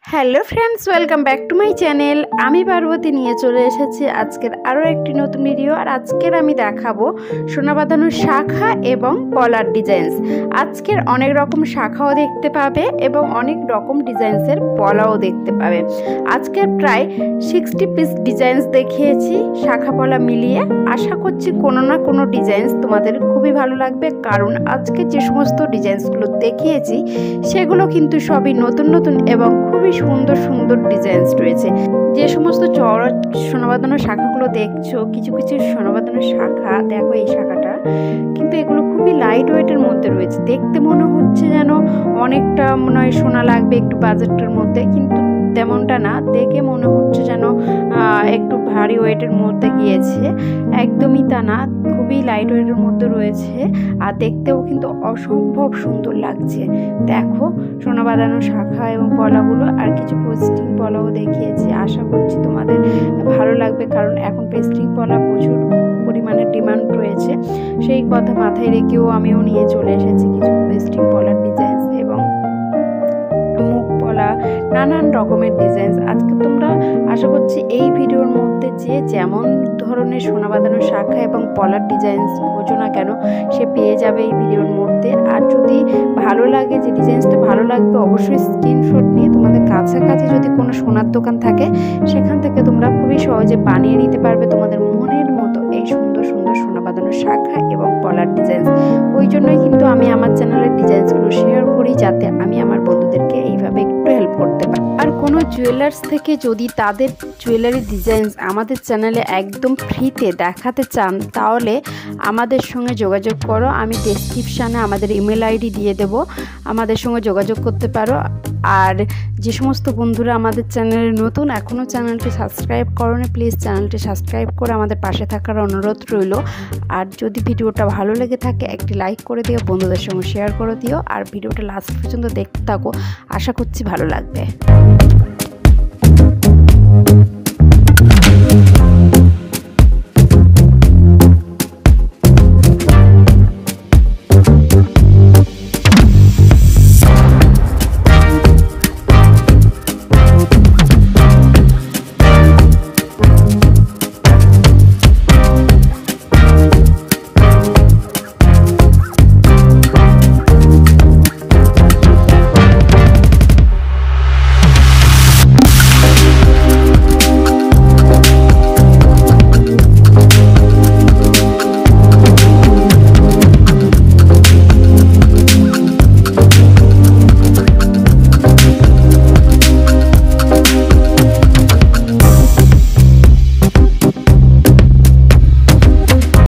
Hello friends, welcome back to my channel. আমি পার্বতী নিয়ে চলে এসেছি আজকের আরও একটি নতুন ভিডিও। আর আজকের আমি দেখাবো সোনা বাঁধানো শাখা এবং পলার ডিজাইনস। আজকের অনেক রকম শাখাও দেখতে পাবে এবং অনেক রকম ডিজাইনসের পলাও দেখতে পাবে। আজকের প্রায় 60 পিস ডিজাইনস দেখিয়েছি শাখা পলা মিলিয়ে। আশা করছি কোনো না কোনো ডিজাইনস তোমাদের খুবই ভালো লাগবে, কারণ আজকে যে সমস্ত ডিজাইনসগুলো দেখিয়েছি সেগুলো কিন্তু সবই নতুন নতুন এবং খুবই সুন্দর সুন্দর ডিজাইনস রয়েছে। যে সমস্ত চওড়া সোনা বাঁধানো শাখাগুলো দেখছো, কিছু কিছু সোনা বাঁধানো শাখা দেখো, এই শাখাটা কিন্তু এগুলো খুবই লাইট ওয়েটের মধ্যে রয়েছে। দেখতে মনে হচ্ছে যেন অনেকটা মনে হয় সোনা লাগবে একটু বাজেটের মধ্যে, কিন্তু তেমনটা না। দেখে মনে হচ্ছে যেন একটু ভারী ওয়েটের মধ্যে গিয়েছে, একদমই তা না। খুবই লাইট ওয়েটের মধ্যে রয়েছে আর দেখতেও কিন্তু অসম্ভব সুন্দর লাগছে। দেখো সোনা বাঁধানো শাখা এবং পলাগুলো, আর কিছু পেস্টিং পলাও দেখিয়েছি। আশা করছি তোমাদের ভালো লাগবে, কারণ এখন পেস্টিং পলা প্রচুর পরিমাণে ডিমান্ড রয়েছে। সেই কথা মাথায় রেখেও আমিও নিয়ে চলে এসেছি কিছু পেস্টিং পলার ডিজাইন এবং মুখ পলা, নানান রকমের ডিজাইনস। আজকে তোমরা আশা করছি এই ভিডিওর মধ্যে যে যেমন ধরনের সোনা বাঁধানো শাখা এবং পলার ডিজাইনস খোঁজো না কেন সে পেয়ে যাবে এই ভিডিওর মধ্যে। আর যদি ভালো লাগে, যে ডিজাইনসটা ভালো লাগবে, অবশ্যই স্ক্রিনশট নিয়ে তোমাদের কাছাকাছি যদি কোনো সোনার দোকান থাকে সেখান থেকে তোমরা খুবই সহজে বানিয়ে নিতে পারবে তোমাদের মনের মতো এই সুন্দর সুন্দর সোনা বাঁধানো শাখা এবং পলার ডিজাইনস। ওই জন্যই কিন্তু আমি আমার চ্যানেলের ডিজাইনসগুলো শেয়ার করি, যাতে আমি আমার বন্ধুদেরকে এইভাবে একটু হেল্প করতে পারি। আর কোনো জুয়েলার্স থেকে যদি তাদের জুয়েলারি ডিজাইনস আমাদের চ্যানেলে একদম ফ্রিতে দেখাতে চান, তাহলে আমাদের সঙ্গে যোগাযোগ করো। আমি ডেসক্রিপশানে আমাদের ইমেল আইডি দিয়ে দেব, আমাদের সঙ্গে যোগাযোগ করতে পারো। আর যে সমস্ত বন্ধুরা আমাদের চ্যানেলে নতুন, এখনও চ্যানেলটি সাবস্ক্রাইব করোনি, প্লিজ চ্যানেলটি সাবস্ক্রাইব করে আমাদের পাশে থাকার অনুরোধ রইল। আর যদি ভিডিওটা ভালো লেগে থাকে একটি লাইক করে দিও, বন্ধুদের সঙ্গে শেয়ার করে দিও, আর ভিডিওটা লাস্ট পর্যন্ত দেখতে থাকো। আশা করছি ভালো লাগবে।